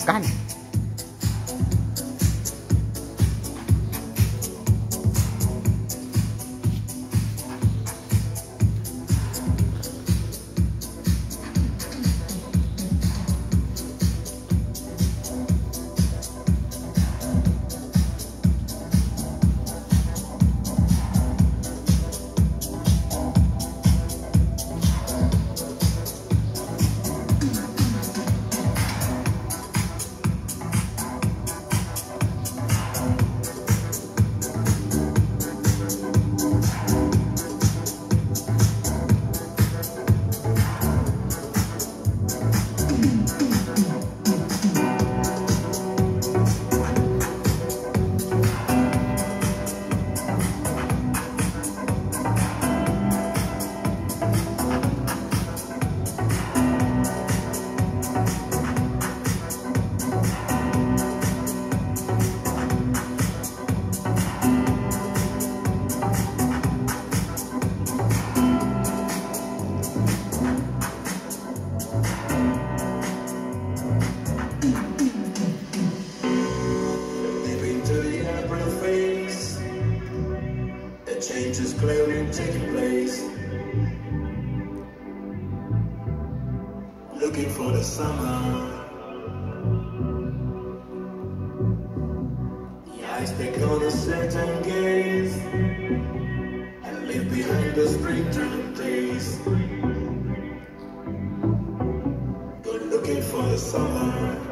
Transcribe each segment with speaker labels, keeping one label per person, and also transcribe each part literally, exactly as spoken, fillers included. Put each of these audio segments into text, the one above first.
Speaker 1: กัน
Speaker 2: Change is clearly taking place. Looking for the summer. The eyes take on a certain gaze and leave behind the springtime days. Go looking for the summer.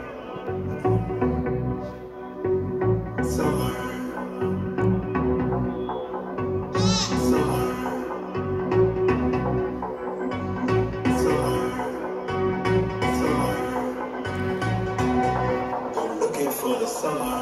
Speaker 2: Summer. For the summer.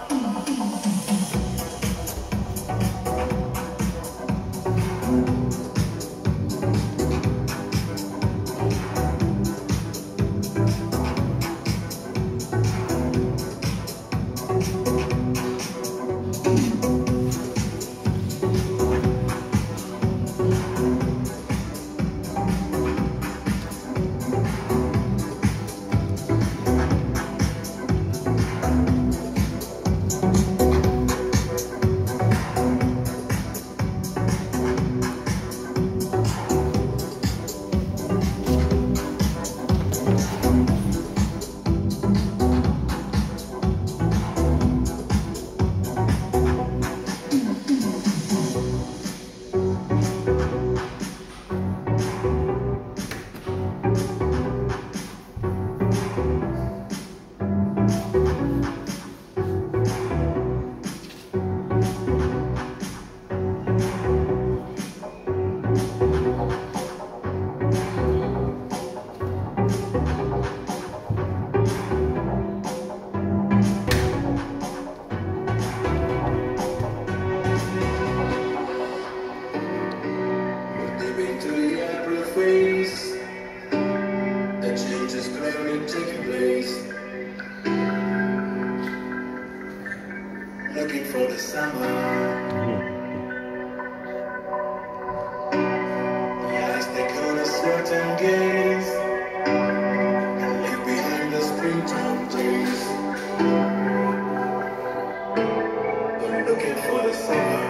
Speaker 2: The change is clearly taking place. Looking for the summer. The eyes take on a certain gaze and leave behind the springtime days. But looking for the summer.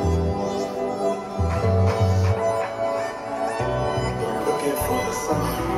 Speaker 2: Looking for the summer.